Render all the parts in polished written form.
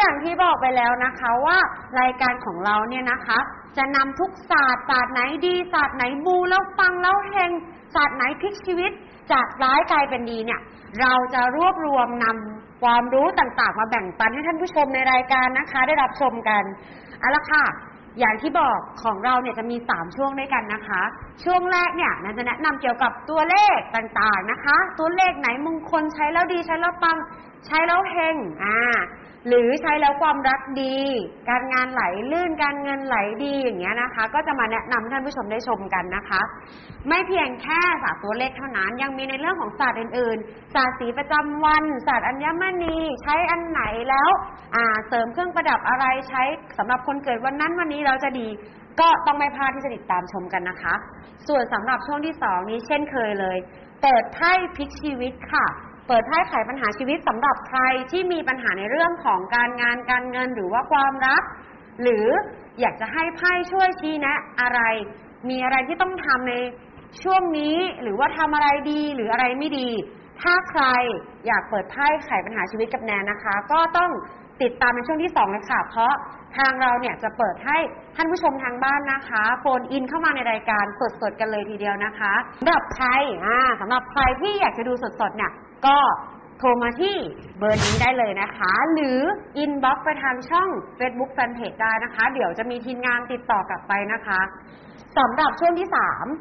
อย่างที่บอกไปแล้วนะคะว่ารายการของเราเนี่ยนะคะจะนำทุกศาสตร์ไหนดีศาสตร์ไหนบูแล้วฟังแล้วเฮงศาสตร์ไหนพลิกชีวิตจากร้ายกลายเป็นดีเนี่ยเราจะรวบรวมนำความรู้ต่างๆมาแบ่งปันให้ท่านผู้ชมในรายการนะคะได้รับชมกันเอาละค่ะอย่างที่บอกของเราเนี่ยจะมี3ช่วงด้วยกันนะคะช่วงแรกเนี่ยเราจะแนะนำเกี่ยวกับตัวเลขต่างๆนะคะตัวเลขไหนมงคลใช้แล้วดีใช้แล้วปังใช้แล้วเฮงหรือใช้แล้วความรักดีการงานไหลลื่นการเงินไหลดีอย่างเงี้ยนะคะก็จะมาแนะนำท่านผู้ชมได้ชมกันนะคะไม่เพียงแค่ศาสตร์ตัวเลขเท่านั้นยังมีในเรื่องของศาสตร์อื่นๆศาสตร์สีประจำวันศาสตร์อัญมณีใช้อันไหนแล้วเสริมเครื่องประดับอะไรใช้สำหรับคนเกิดวันนั้นวันนี้เราจะดีก็ต้องไม่พลาดที่จะติดตามชมกันนะคะส่วนสำหรับช่วงที่2นี้เช่นเคยเลยเปิดไพ่พลิกชีวิตค่ะเปิดไพ่ไขปัญหาชีวิตสำหรับใครที่มีปัญหาในเรื่องของการงานการเงินหรือว่าความรักหรืออยากจะให้ไพ่ช่วยชี้แนะอะไรมีอะไรที่ต้องทำในช่วงนี้หรือว่าทำอะไรดีหรืออะไรไม่ดีถ้าใครอยากเปิดไพ่ไขปัญหาชีวิตกับแนนนะคะก็ต้องติดตามในช่วงที่2เลยค่ะเพราะทางเราเนี่ยจะเปิดให้ท่านผู้ชมทางบ้านนะคะโฟนอินเข้ามาในรายการสดๆกันเลยทีเดียวนะคะสำหรับใครที่อยากจะดูสดๆเนี่ยก็โทรมาที่เบอร์นี้ได้เลยนะคะหรืออินบ็อกซ์ไปทางช่อง Facebook Fanpage ได้นะคะเดี๋ยวจะมีทีมงานติดต่อกลับไปนะคะสำหรับช่วงที่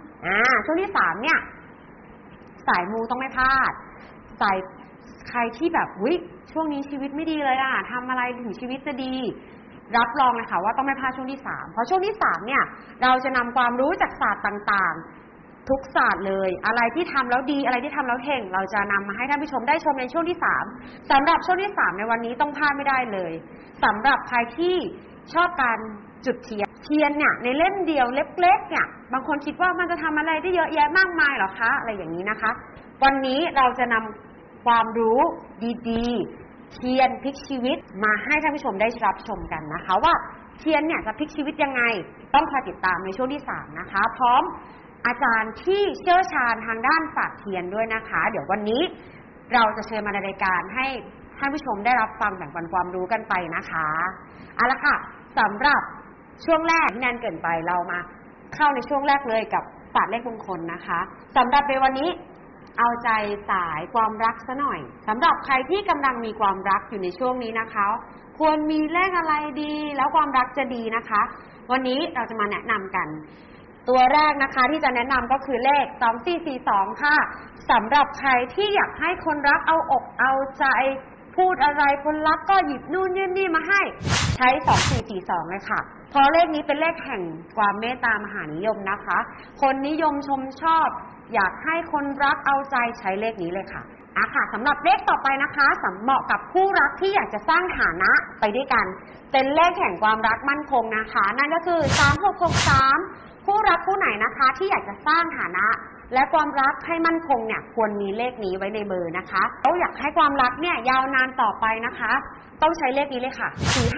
3ช่วงที่3เนี่ยสายมูต้องไม่พลาดสายใครที่แบบช่วงนี้ชีวิตไม่ดีเลยทำอะไรถึงชีวิตจะดีรับรองเลยค่ะว่าต้องไม่พลาดช่วงที่3เพราะช่วงที่3เนี่ยเราจะนำความรู้จากศาสตร์ต่างๆทุกศาสตร์เลยอะไรที่ทำแล้วดีอะไรที่ทำแล้วเฮงเราจะนำมาให้ท่านผู้ชมได้ชมในช่วงที่3สำหรับช่วงที่3ในวันนี้ต้องพลาดไม่ได้เลยสำหรับใครที่ชอบการจุดเทียนเนี่ยในเล่มเดียวเล็กๆเนี่ยบางคนคิดว่ามันจะทำอะไรได้เยอะแยะมากมายหรอคะอะไรอย่างนี้นะคะวันนี้เราจะนำความรู้ดีๆเทียนพลิกชีวิตมาให้ท่านผู้ชมได้รับชมกันนะคะว่าเทียนเนี่ยจะพลิกชีวิตยังไงต้องคอยติดตามในช่วงที่3นะคะพร้อมอาจารย์ที่เชี่ยวชาญทางด้านศาสตร์เทียนด้วยนะคะเดี๋ยววันนี้เราจะเชิญมาในรายการให้ท่านผู้ชมได้รับฟังแบ่งปันความรู้กันไปนะคะเอาละค่ะสำหรับช่วงแรกที่แนนเกินไปเรามาเข้าในช่วงแรกเลยกับศาสตร์เลขมงคลนะคะสำหรับในวันนี้เอาใจสายความรักซะหน่อยสำหรับใครที่กำลังมีความรักอยู่ในช่วงนี้นะคะควรมีเลขอะไรดีแล้วความรักจะดีนะคะวันนี้เราจะมาแนะนำกันตัวแรกนะคะที่จะแนะนำก็คือเลข2442ค่ะสำหรับใครที่อยากให้คนรักเอาอกเอาใจพูดอะไรคนรักก็หยิบนู่นยื่นนี่มาให้ใช้2442เลยค่ะเพราะเลขนี้เป็นเลขแห่งความเมตตามหานิยมนะคะคนนิยมชมชอบอยากให้คนรักเอาใจใช้เลขนี้เลยค่ะค่ะสำหรับเลขต่อไปนะคะเหมาะกับคู่รักที่อยากจะสร้างฐานะไปด้วยกันเป็นเลขแห่งความรักมั่นคงนะคะนั่นก็คือ3663คู่รักคู่ไหนนะคะที่อยากจะสร้างฐานะและความรักให้มั่นคงเนี่ยควรมีเลขนี้ไว้ในเบอร์นะคะแล้วอยากให้ความรักเนี่ยยาวนานต่อไปนะคะต้องใช้เลขนี้เลยค่ะ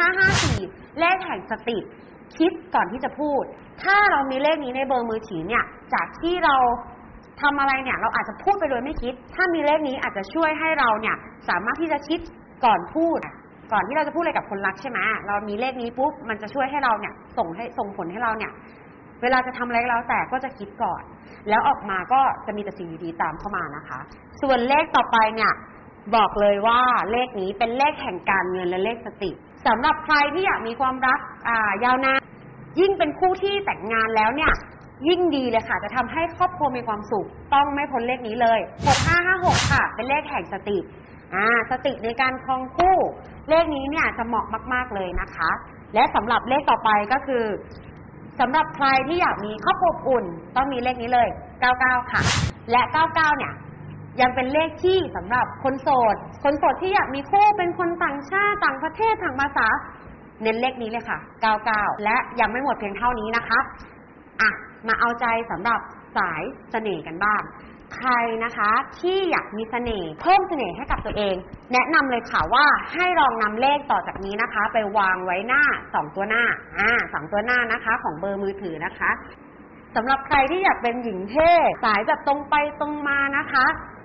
4554เลขแห่งสติคิดก่อนที่จะพูดถ้าเรามีเลขนี้ในเบอร์มือถือเนี่ยจากที่เราทำอะไรเนี่ยเราอาจจะพูดไปโดยไม่คิดถ้ามีเลขนี้อาจจะช่วยให้เราเนี่ยสามารถที่จะคิดก่อนพูดก่อนที่เราจะพูดอะไรกับคนรักใช่ไหมเรามีเลขนี้ปุ๊บมันจะช่วยให้เราเนี่ยส่งผลให้เราเนี่ยเวลาจะทำอะไรแล้วแต่ก็จะคิดก่อนแล้วออกมาก็จะมีแต่สิ่งดีๆตามเข้ามานะคะส่วนเลขต่อไปเนี่ยบอกเลยว่าเลขนี้เป็นเลขแห่งการเงินและเลขสติสำหรับใครที่อยากมีความรักยาวนานยิ่งเป็นคู่ที่แต่งงานแล้วเนี่ยยิ่งดีเลยค่ะจะทำให้ครอบครัวมีความสุขต้องไม่พ้นเลขนี้เลย6556ค่ะเป็นเลขแห่งสติสติในการครองคู่เลขนี้เนี่ยจะเหมาะมากๆเลยนะคะและสำหรับเลขต่อไปก็คือสำหรับใครที่อยากมีครอบครัวอุ่นต้องมีเลขนี้เลย99ค่ะและ99เนี่ยยังเป็นเลขที่สำหรับคนโสดที่อยากมีคู่เป็นคนต่างชาติต่างประเทศต่างภาษาเน้นเลขนี้เลยค่ะ99และยังไม่หมดเพียงเท่านี้นะคะมาเอาใจสำหรับสายเสน่ห์กันบ้างใครนะคะที่อยากมีเสน่ห์เพิ่มเสน่ห์ให้กับตัวเองแนะนำเลยค่ะว่าให้ลองนำเลขต่อจากนี้นะคะไปวางไว้หน้า2ตัวหน้า2ตัวหน้านะคะของเบอร์มือถือนะคะสำหรับใครที่อยากเป็นหญิงเท่สายแบบตรงไปตรงมานะคะ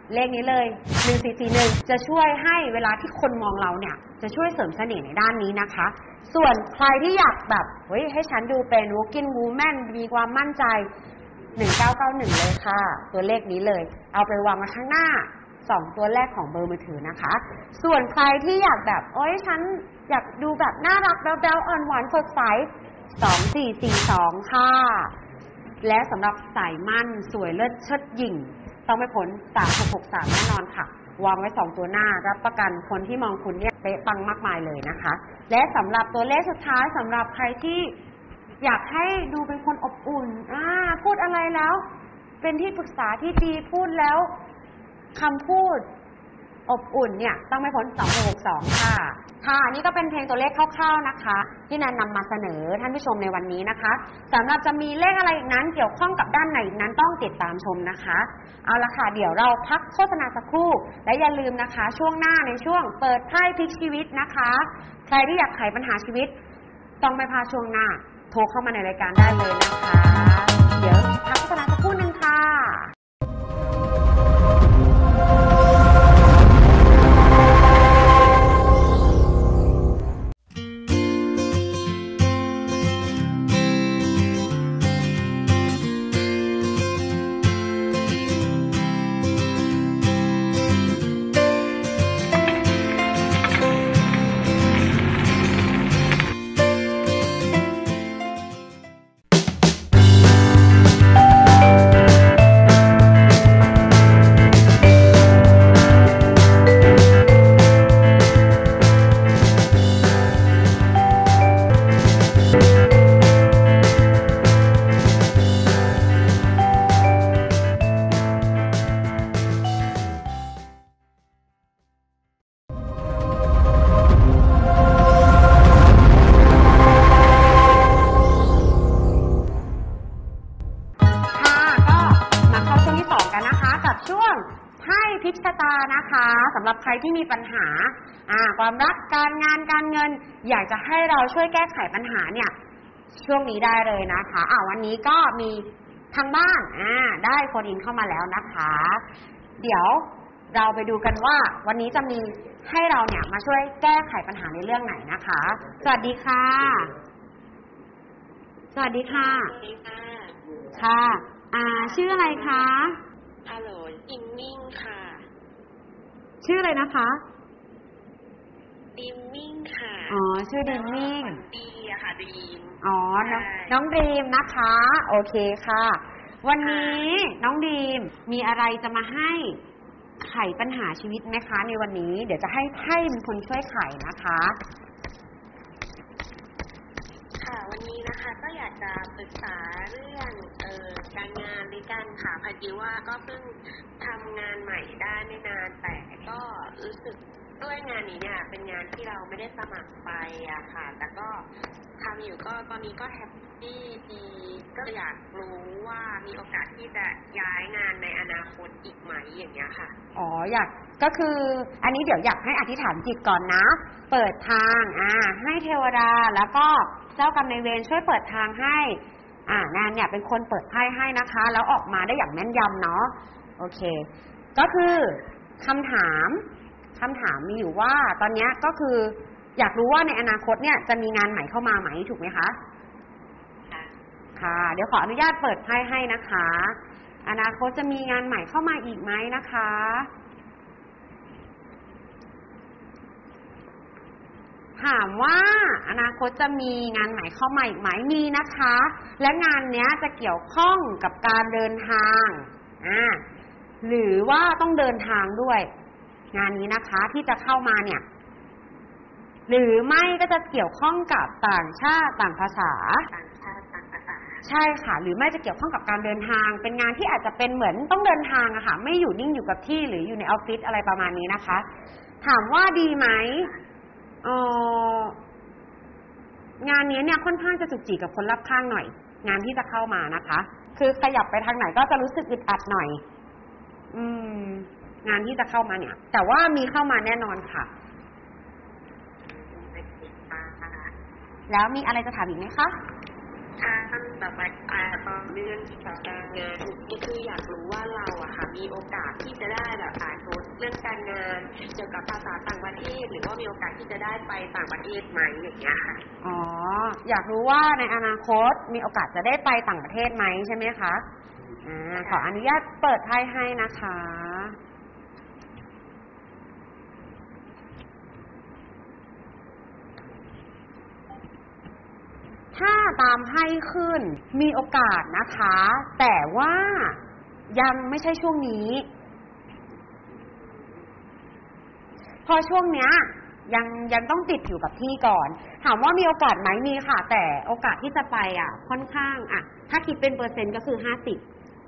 เลขนี้เลย1441จะช่วยให้เวลาที่คนมองเราเนี่ยจะช่วยเสริมเสน่ห์ในด้านนี้นะคะส่วนใครที่อยากแบบเฮ้ยให้ฉันดูเป็น working woman มีความมั่นใจ1991เลยค่ะตัวเลขนี้เลยเอาไปวางไว้ข้างหน้า2ตัวแรกของเบอร์มือถือนะคะส่วนใครที่อยากแบบโอ๊ยฉันอยากดูแบบน่ารักแบ๊วๆอ่อนหวานสดใส2442ค่ะและสำหรับสายมั่นสวยเลิศเชิดหยิ่งต้องไม่พ้น3663แน่นอนค่ะวางไว้2ตัวหน้ารับประกันคนที่มองคุณเนี่ยเป๊ะปังมากมายเลยนะคะและสำหรับตัวเลขสุดท้ายสำหรับใครที่อยากให้ดูเป็นคนอบอุ่นพูดอะไรแล้วเป็นที่ปรึกษาที่ดีพูดแล้วคำพูดอบอุ่นเนี่ยต้องไม่พ้น2662ค่ะค่ะนี่ก็เป็นเพลงตัวเลขคร่าวๆนะคะที่แนนนำมาเสนอท่านผู้ชมในวันนี้นะคะสำหรับจะมีเลขอะไรอีกนั้นเกี่ยวข้องกับด้านไหนนั้นต้องติดตามชมนะคะเอาละค่ะเดี๋ยวเราพักโฆษณาสักครู่และอย่าลืมนะคะช่วงหน้าในช่วงเปิดไพ่พลิกชีวิตนะคะใครที่อยากไขปัญหาชีวิตต้องไม่พลาดช่วงหน้าโทรเข้ามาในรายการได้เลยนะคะเดี๋ยวพักโฆษณาสักครู่นึงค่ะนะคะสำหรับใครที่มีปัญหาความรักการงานการเงินอยากจะให้เราช่วยแก้ไขปัญหาเนี่ยช่วงนี้ได้เลยนะคะวันนี้ก็มีทางบ้านได้โฟนอินเข้ามาแล้วนะคะเดี๋ยวเราไปดูกันว่าวันนี้จะมีให้เราเนี่ยมาช่วยแก้ไขปัญหาในเรื่องไหนนะคะสวัสดีค่ะสวัสดีค่ะค่ะชื่ออะไรคะฮัลโหลดิมมิ่งค่ะชื่ออะไรนะคะดิมมิ่งค่ะชื่อดิมมิ่งดีอะค่ะดีมน้องดีมนะคะโอเคค่ะวันนี้น้องดีมมีอะไรจะมาให้ไขปัญหาชีวิตไหมคะในวันนี้เดี๋ยวจะให้ไพ่เป็นคนช่วยไขนะคะค่ะวันนี้นะคะก็อยากจะปรึกษาเรื่องการงานด้วยกันค่ะพอดีว่าก็เพิ่งทำงานใหม่ได้ไม่นานแต่ก็รู้สึกด้วยงานนี้เนี่ยเป็นงานที่เราไม่ได้สมัครไปอะค่ะแต่ก็ทำอยู่ก็ตอนนี้ก็แฮปปี้ดีก็อยากรู้ว่ามีโอกาสที่จะย้ายงานในอนาคตอีกไหมอย่างเงี้ยค่ะอยากก็คืออันนี้เดี๋ยวอยากให้อธิษฐานจิตก่อนนะเปิดทางให้เทวดาแล้วก็เจ้ากรรมนายเวรช่วยเปิดทางให้นานเนี่ยเป็นคนเปิดไพ่ให้นะคะแล้วออกมาได้อย่างแม่นยำเนาะโอเคก็คือคำถามมีอยู่ว่าตอนนี้ก็คืออยากรู้ว่าในอนาคตเนี่ยจะมีงานใหม่เข้ามาไหมถูกไหมคะค่ะเดี๋ยวขออนุญาตเปิดไพ่ให้นะคะอนาคตจะมีงานใหม่เข้ามาอีกไหมนะคะถามว่าอนาคตจะมีงานใหม่เข้ามาอีกไหมมีนะคะและงานเนี้ยจะเกี่ยวข้องกับการเดินทางหรือว่าต้องเดินทางด้วยงานนี้นะคะที่จะเข้ามาเนี่ยหรือไม่ก็จะเกี่ยวข้องกับต่างชาติต่างภาษาใช่ค่ะหรือไม่จะเกี่ยวข้องกับการเดินทางเป็นงานที่อาจจะเป็นเหมือนต้องเดินทางอะค่ะไม่อยู่นิ่งอยู่กับที่หรืออยู่ในออฟฟิศอะไรประมาณนี้นะคะถามว่าดีไหมงานนี้เนี่ยค่อนข้างจะจุกจิกกับคนรอบข้างหน่อยงานที่จะเข้ามานะคะคือขยับไปทางไหนก็จะรู้สึกอึดอัดหน่อยงานที่จะเข้ามาเนี่ยแต่ว่ามีเข้ามาแน่นอนค่ะแล้วมีอะไรจะถามอีกไหมคะแบบว่าตอนเรื่องการงานคืออยากรู้ว่าเราอะค่ะมีโอกาสที่จะได้แบบโน้ตเรื่องการงานเกี่ยวกับภาษาต่างประเทศหรือว่ามีโอกาสที่จะได้ไปต่างประเทศไหมอย่างเงี้ยค่ะอ๋ออยากรู้ว่าในอนาคตมีโอกาสจะได้ไปต่างประเทศไหมใช่ไหมคะขออนุญาตเปิดไพ่ให้นะคะถ้าตามไพ่ขึ้นมีโอกาสนะคะแต่ว่ายังไม่ใช่ช่วงนี้พอช่วงเนี้ยยังต้องติดอยู่กับที่ก่อนถามว่ามีโอกาสไหมมีค่ะแต่โอกาสที่จะไปค่อนข้างถ้าคิดเป็นเปอร์เซ็นต์ก็คือ50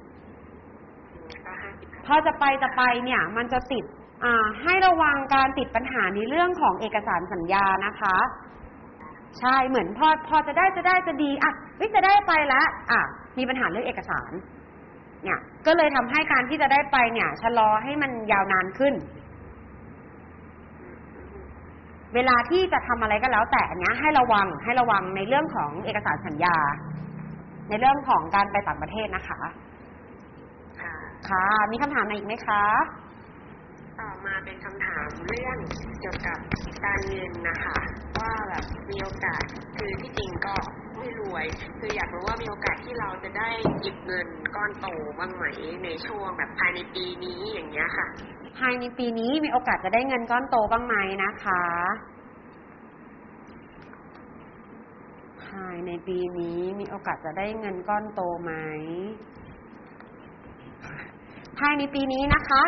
พอจะไปเนี่ยมันจะติดให้ระวังการติดปัญหาในเรื่องของเอกสารสัญญานะคะใช่เหมือนพอจะได้จะดีจะได้ไปแล้วมีปัญหาเรื่องเอกสารเนี่ยก็เลยทำให้การที่จะได้ไปเนี่ยชะลอให้มันยาวนานขึ้นเวลาที่จะทำอะไรก็แล้วแต่อันนี้ให้ระวังในเรื่องของเอกสารสัญญาในเรื่องของการไปต่างประเทศนะคะค่ะมีคำถามอะไรอีกไหมคะต่อมาเป็นคำถามเรื่องเกี่ยวกับการเงินนะคะว่าแบบมีโอกาสคือที่จริงก็ไม่รวยคืออยากรู้ว่ามีโอกาสที่เราจะได้เก็บเงินก้อนโตบ้างไหมในช่วงแบบภายในปีนี้อย่างเงี้ยค่ะภายในปีนี้มีโอกาสจะได้เงินก้อนโตบ้างไหมนะคะภายในปีนี้มีโอกาสจะได้เงินก้อนโตไหมภายในปีนี้นะคะ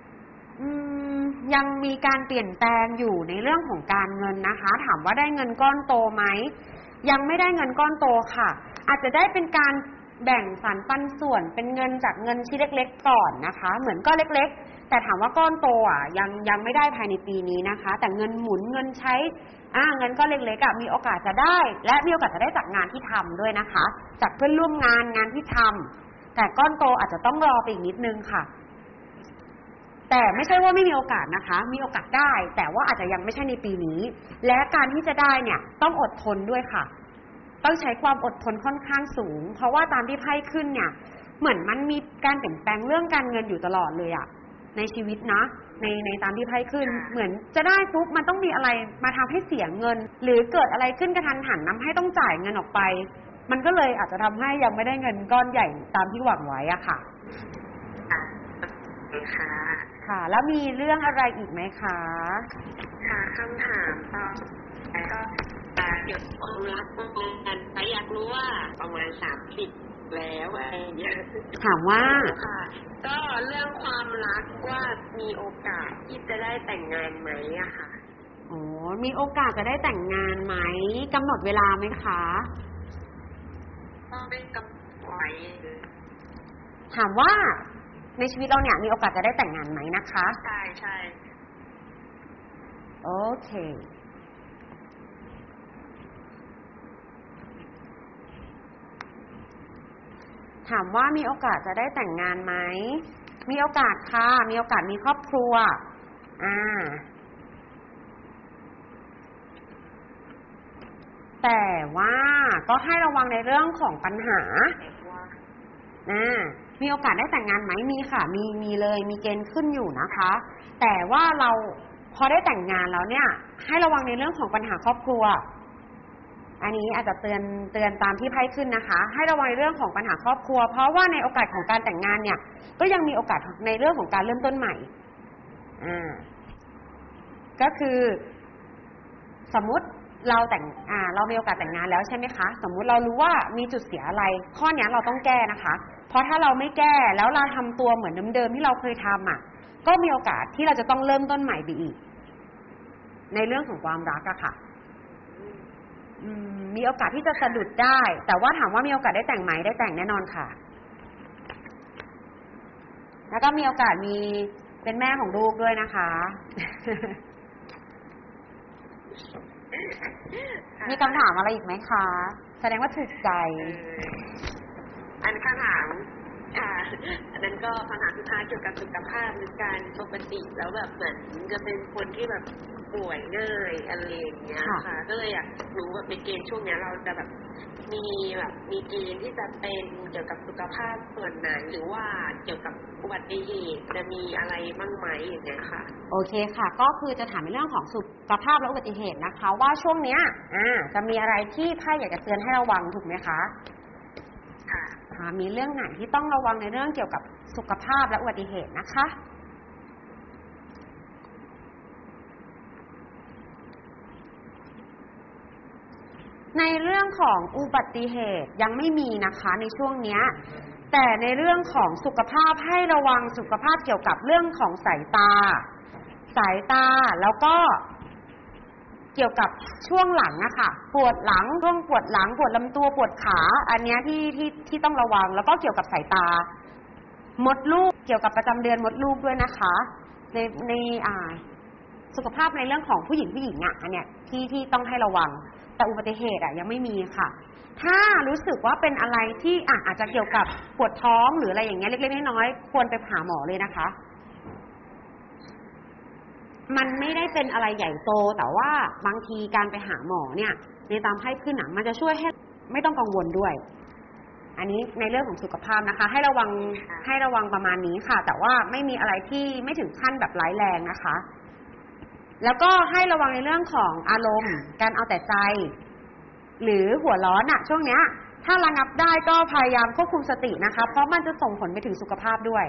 ยังมีการเปลี่ยนแปลงอยู่ในเรื่องของการเงินนะคะถามว่าได้เงินก้อนโตไหมยังไม่ได้เงินก้อนโตค่ะอาจจะได้เป็นการแบ่งสรรปันส่วนเป็นเงินจากเงินชิ้นเล็กๆก่อนนะคะเหมือนก้อนเล็กๆแต่ถามว่าก้อนโตยังไม่ได้ภายในปีนี้นะคะแต่เงินหมุนเงินใช้เงินก้อนเล็กๆมีโอกาสจะได้และมีโอกาสจะได้จากงานที่ทำด้วยนะคะจากเพื่อนร่วมงานที่ทำแต่ก้อนโตอาจจะต้องรอไปอีกนิดนึงค่ะแต่ไม่ใช่ว่าไม่มีโอกาสนะคะมีโอกาสได้แต่ว่าอาจจะยังไม่ใช่ในปีนี้และการที่จะได้เนี่ยต้องอดทนด้วยค่ะต้องใช้ความอดทนค่อนข้างสูงเพราะว่าตามที่ไพ่ขึ้นเนี่ยเหมือนมันมีการเปลี่ยนแปลงเรื่องการเงินอยู่ตลอดเลยในชีวิตนะในตามที่ไพ่ขึ้นเหมือนจะได้ปุ๊บมันต้องมีอะไรมาทำให้เสียเงินหรือเกิดอะไรขึ้นกระทันหันทำให้ต้องจ่ายเงินออกไปมันก็เลยอาจจะทำให้ยังไม่ได้เงินก้อนใหญ่ตามที่หวังไว้ค่ะค่ะแล้วมีเรื่องอะไรอีกไหมคะค่ะคำถามต่อไปก็เกี่ยวกับความรักกันอยากรู้ว่าประมาณ30แล้วอะไรอย่างเงี้ยถามว่าค่ะก็เรื่องความรักว่ามีโอกาสที่จะได้แต่งงานไหมอะค่ะมีโอกาสจะได้แต่งงานไหมกำหนดเวลาไหมคะก็ไม่กำหนดไว้ถามว่าในชีวิตเราเนี่ยมีโอกาสจะได้แต่งงานไหมนะคะใช่โอเคถามว่ามีโอกาสจะได้แต่งงานไหมมีโอกาสค่ะมีโอกาสมีครอบครัวแต่ว่าก็ให้ระวังในเรื่องของปัญหามีโอกาสได้แต่งงานไหมมีค่ะมีเลยมีเกณฑ์ขึ้นอยู่นะคะแต่ว่าเราพอได้แต่งงานแล้วเนี่ยให้ระวังในเรื่องของปัญหาครอบครัวอันนี้อาจจะเตือนตามที่ไพ่ขึ้นนะคะให้ระวังในเรื่องของปัญหาครอบครัวเพราะว่าในโอกาสของการแต่งงานเนี่ยก็ยังมีโอกาสในเรื่องของการเริ่มต้นใหม่ก็คือสมมุติเราเรามีโอกาสแต่งงานแล้วใช่ไหมคะสมมุติเรารู้ว่ามีจุดเสียอะไรข้อนี้เราต้องแก้นะคะเพราะถ้าเราไม่แก้แล้วเราทำตัวเหมือนเดิมๆที่เราเคยทำก็มีโอกาสที่เราจะต้องเริ่มต้นใหม่ไปอีกในเรื่องของความรักค่ะมีโอกาสที่จะสะดุดได้แต่ว่าถามว่ามีโอกาสได้แต่งไหมได้แต่งแน่นอนค่ะแล้วก็มีโอกาสมีเป็นแม่ของลูกด้วยนะคะมีคำถามอะไรอีกไหมคะแสดงว่าถูกใจอันคำถามค่ะอันนั้นก็คำถามสุดท้ายเกี่ยวกับสุขภาพหรือการปกติแล้วแบบเหมือนจะเป็นคนที่แบบป่วยง่ายอะไรอย่างเงี้ยค่ะก็เลยอยากรู้แบบในเกณฑ์ช่วงนี้เราจะแบบมีเกณฑ์ที่จะเป็นเกี่ยวกับสุขภาพส่วนไหนหรือว่าเกี่ยวกับอุบัติเหตุจะมีอะไรบ้างไหมอย่างเงี้ยค่ะโอเคค่ะก็คือจะถามในเรื่องของสุขภาพและอุบัติเหตุนะคะว่าช่วงเนี้ยจะมีอะไรที่ไพ่อยากจะเตือนให้ระวังถูกไหมคะค่ะมีเรื่องไหนที่ต้องระวังในเรื่องเกี่ยวกับสุขภาพและอุบัติเหตุนะคะในเรื่องของอุบัติเหตุยังไม่มีนะคะในช่วงนี้แต่ในเรื่องของสุขภาพให้ระวังสุขภาพเกี่ยวกับเรื่องของสายตาแล้วก็เกี่ยวกับช่วงหลังนะคะปวดหลังช่วงปวดหลังปวดลำตัวปวดขาอันนี้ที่ต้องระวังแล้วก็เกี่ยวกับสายตามดลูกเกี่ยวกับประจำเดือนมดลูกด้วยนะคะในสุขภาพในเรื่องของผู้หญิงอันเนี้ยที่ต้องให้ระวังแต่อุบัติเหตุยังไม่มีค่ะถ้ารู้สึกว่าเป็นอะไรที่อาจจะเกี่ยวกับปวดท้องหรืออะไรอย่างเงี้ยเล็กๆน้อยๆควรไปหาหมอเลยนะคะมันไม่ได้เป็นอะไรใหญ่โตแต่ว่าบางทีการไปหาหมอเนี่ยในตามไพ่ขึ้นมันจะช่วยให้ไม่ต้องกังวลด้วยอันนี้ในเรื่องของสุขภาพนะคะให้ระวังประมาณนี้ค่ะแต่ว่าไม่มีอะไรที่ไม่ถึงขั้นแบบร้ายแรงนะคะแล้วก็ให้ระวังในเรื่องของอารมณ์การเอาแต่ใจหรือหัวร้อนช่วงเนี้ยถ้าระงับได้ก็พยายามควบคุมสตินะคะเพราะมันจะส่งผลไปถึงสุขภาพด้วย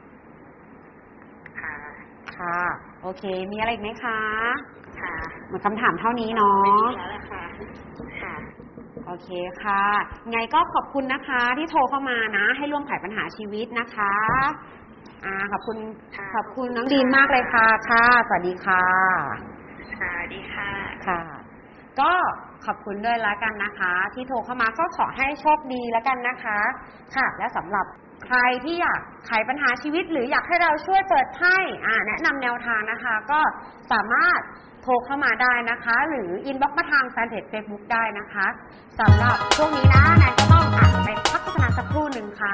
ค่ะโอเคมีอะไรอีกไหมคะค่ะหมดคำถามเท่านี้เนาะไม่มีแล้วค่ะโอเคค่ะไงก็ขอบคุณนะคะที่โทรเข้ามานะให้ร่วมไขปัญหาชีวิตนะคะขอบคุณน้องดีนมากเลยค่ะสวัสดีค่ะสวัสดีค่ะค่ะก็ขอบคุณด้วยแล้วกันนะคะที่โทรเข้ามาก็ขอให้โชคดีแล้วกันนะคะค่ะและสำหรับใครที่อยากไขปัญหาชีวิตหรืออยากให้เราช่วยเปิดไพ่แนะนำแนวทางนะคะก็สามารถโทรเข้ามาได้นะคะหรืออินบ็อกซ์มาทางแฟนเพจ Facebook ได้นะคะสำหรับช่วงนี้นะแนนก็ต้องไปพักโฆษณาสักครู่หนึ่งค่ะ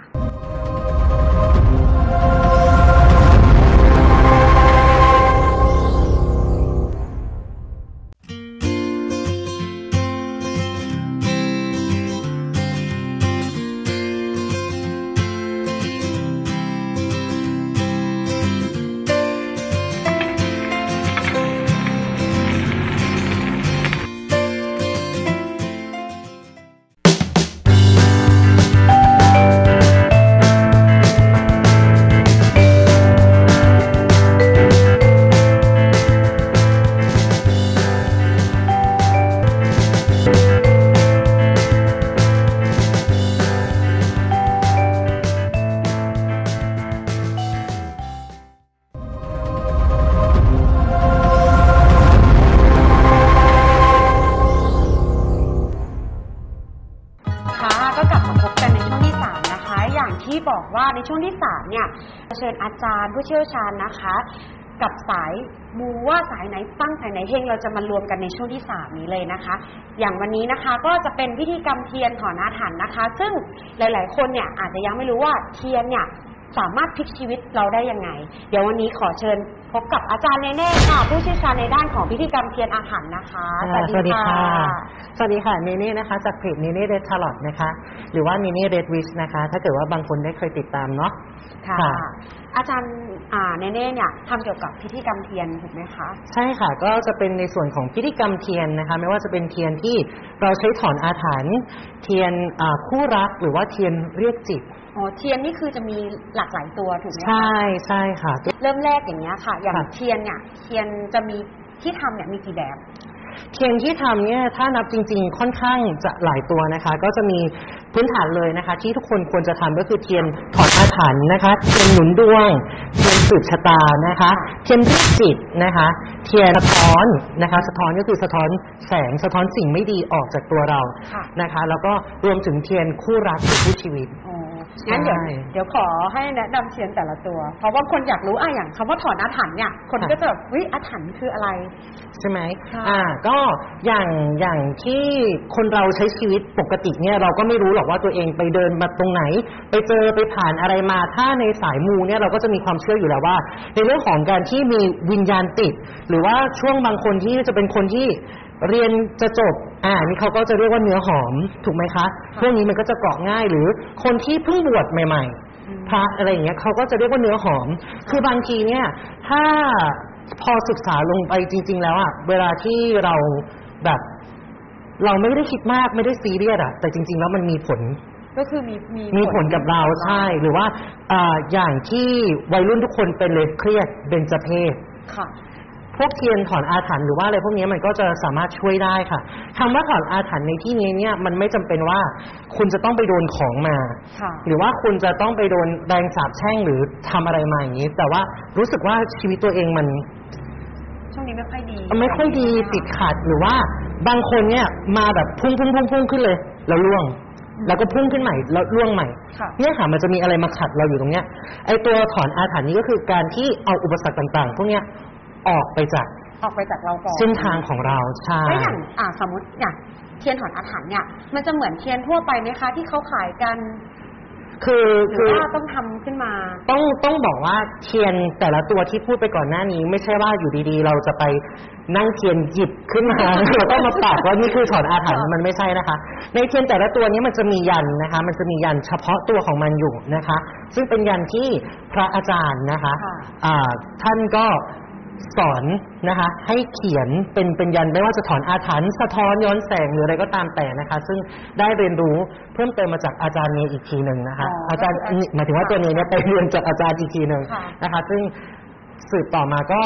บอกว่าในช่วงที่3เนี่ยเชิญอาจารย์ผู้เชี่ยวชาญนะคะกับสายมูว่าสายไหนปั้งสายไหนเฮงเราจะมารวมกันในช่วงที่3นี้เลยนะคะอย่างวันนี้นะคะก็จะเป็นพิธีกรรมเทียนถอนอาถรรพ์นะคะซึ่งหลายๆคนเนี่ยอาจจะยังไม่รู้ว่าเทียนเนี่ยสามารถพลิกชีวิตเราได้ยังไงเดี๋ยววันนี้ขอเชิญพบกับอาจารย์เนเน่ค่ะผู้เชี่ยวชาญในด้านของพิธีกรรมเทียนอาถรรพ์นะคะสวัสดีค่ะสวัสดีค่ะเนเน่นะคะจากเพจเนเน่เรดทาร์ลอตนะคะหรือว่าเนเน่เรดวิชนะคะถ้าเกิดว่าบางคนได้เคยติดตามเนาะค่ะอาจารย์เนเน่เนี่ยทำเกี่ยวกับพิธีกรรมเทียนถูกไหมคะใช่ค่ะก็จะเป็นในส่วนของพิธีกรรมเทียนนะคะไม่ว่าจะเป็นเทียนที่เราใช้ถอนอาถรรพ์เทียนคู่รักหรือว่าเทียนเรียกจิตเทียนนี่คือจะมีหลากหลายตัวถูกไหมคะใช่ค่ะเริ่มแรกอย่างเงี้ยค่ะอย่างเทียนเนี่ยเทียนจะมีที่ทำเนี่ยมีกี่แบบเทียนที่ทำเนี่ยถ้านับจริงๆค่อนข้างจะหลายตัวนะคะก็จะมีพื้นฐานเลยนะคะที่ทุกคนควรจะทำก็คือเทียนถอดอาถรรพ์นะคะเทียนหนุนดวงเทียนสืบชะตานะคะเทียนเรียกจิตนะคะเทียนสะท้อนนะคะสะท้อนก็คือสะท้อนแสงสะท้อนสิ่งไม่ดีออกจากตัวเรานะคะแล้วก็รวมถึงเทียนคู่รักหรือคู่ชีวิตงั้นเดี๋ยวขอให้แนะนำเทียนแต่ละตัวเพราะว่าคนอยากรู้อย่างคำว่าถอนอาถรรพ์เนี่ยคนก็จะแบบอาถรรพ์คืออะไรใช่ไหมก็อย่างที่คนเราใช้ชีวิตปกติเนี่ยเราก็ไม่รู้หรอกว่าตัวเองไปเดินมาตรงไหนไปเจอไปผ่านอะไรมาถ้าในสายมูเนี่ยเราก็จะมีความเชื่ออยู่แล้วว่าในเรื่องของการที่มีวิญญาณติดหรือว่าช่วงบางคนที่จะเป็นคนที่เรียนจะจบนี่เขาก็จะเรียกว่าเนื้อหอมถูกไหมคะพวกนี้มันก็จะเกาะง่ายหรือคนที่เพิ่งบวชใหม่ๆพระอะไรอย่างเงี้ยเขาก็จะเรียกว่าเนื้อหอมคือบางทีเนี่ยถ้าพอศึกษาลงไปจริงๆแล้วเวลาที่เราแบบเราไม่ได้คิดมากไม่ได้ซีเรียสแต่จริงๆแล้วมันมีผลก็คือมีผลกับเราใช่หรือว่าอย่างที่วัยรุ่นทุกคนเป็นเลยเครียดเบญจเพสค่ะพวกเทียนถอนอาถรรพ์หรือว่าอะไรพวกนี้มันก็จะสามารถช่วยได้ค่ะคำว่าถอนอาถรรพ์ในที่นี้เนี่ยมันไม่จำเป็นว่าคุณจะต้องไปโดนของมาหรือว่าคุณจะต้องไปโดนแรงสาปแช่งหรือทำอะไรมาอย่างนี้แต่ว่ารู้สึกว่าชีวิตตัวเองมันช่วงนี้ไม่ค่อยดีติดขัดหรือว่าบางคนเนี่ยมาแบบพุ่งขึ้นเลยแล้วร่วงแล้วก็พุ่งขึ้นใหม่แล้วร่วงใหม่เนี่ยค่ะมันจะมีอะไรมาขัดเราอยู่ตรงเนี้ยไอตัวถอนอาถรรพ์นี้ก็คือการที่เอาอุปสรรคต่างๆพวกเนี้ยออกไปจากเราก่อนเส้นทางของเราใช่แล้วอย่างสมมติอย่างเทียนถอนอาถรรพ์เนี่ยมันจะเหมือนเทียนทั่วไปไหมคะที่เขาขายกันคือว่าต้องทำขึ้นมาต้องบอกว่าเทียนแต่ละตัวที่พูดไปก่อนหน้านี้ไม่ใช่ว่าอยู่ดีๆเราจะไปนั่งเทียนหยิบขึ้นมาแล้วก็มาปักว่านี่คือถอนอาถรรพ์มันไม่ใช่นะคะในเทียนแต่ละตัวนี้มันจะมียันนะคะมันจะมียันเฉพาะตัวของมันอยู่นะคะซึ่งเป็นยันที่พระอาจารย์นะคะท่านก็สอนนะคะให้เขียนเป็นยันไม่ว่าจะถอนอาถรรพ์สะท้อนย้อนแสงหรืออะไรก็ตามแต่นะคะซึ่งได้เรียนรู้เพิ่มเติมมาจากอาจารย์เนยอีกทีนึงนะคะอาจารย์หมายถึงว่าตัวเนยเนี่ยไปเรียนจากอาจารย์อีกทีนึงนะคะซึ่งสืบต่อมาก็